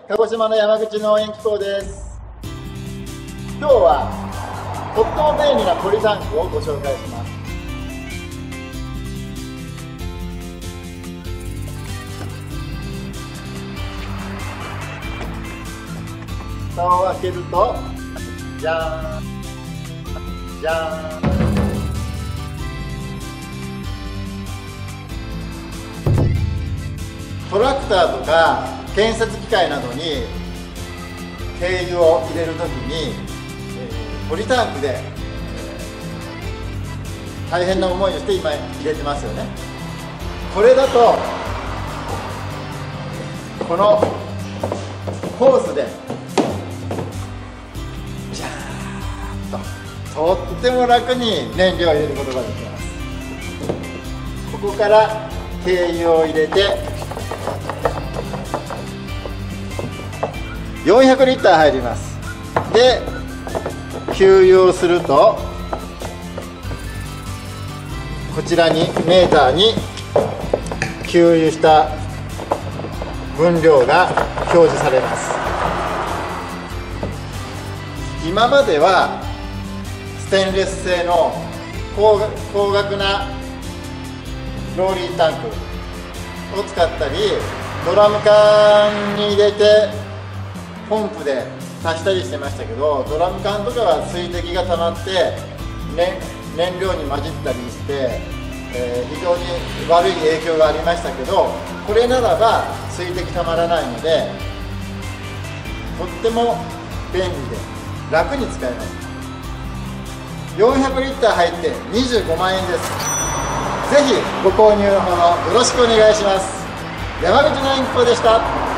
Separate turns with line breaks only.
鹿児島の山口農園機構です。今日はとっても便利なポリタンクをご紹介します。蓋を開けるとじゃーんじゃーん、トラクターとか建設機械などに軽油を入れるときに、ポリタンクで、大変な思いをして今入れてますよね。これだとこのホースでジャーッととっても楽に燃料を入れることができます。ここから軽油を入れて400リッター入ります。で給油をするとこちらにメーターに給油した分量が表示されます。今まではステンレス製の高額なローリータンクを使ったり、ドラム缶に入れてポンプで足したりしてましたけど、ドラム缶とかは水滴が溜まって、燃料に混じったりして、非常に悪い影響がありましたけど、これならば水滴溜まらないのでとっても便利で楽に使えます。400リッター入って25万円です。ぜひご購入のほどよろしくお願いします。山口のインフォでした。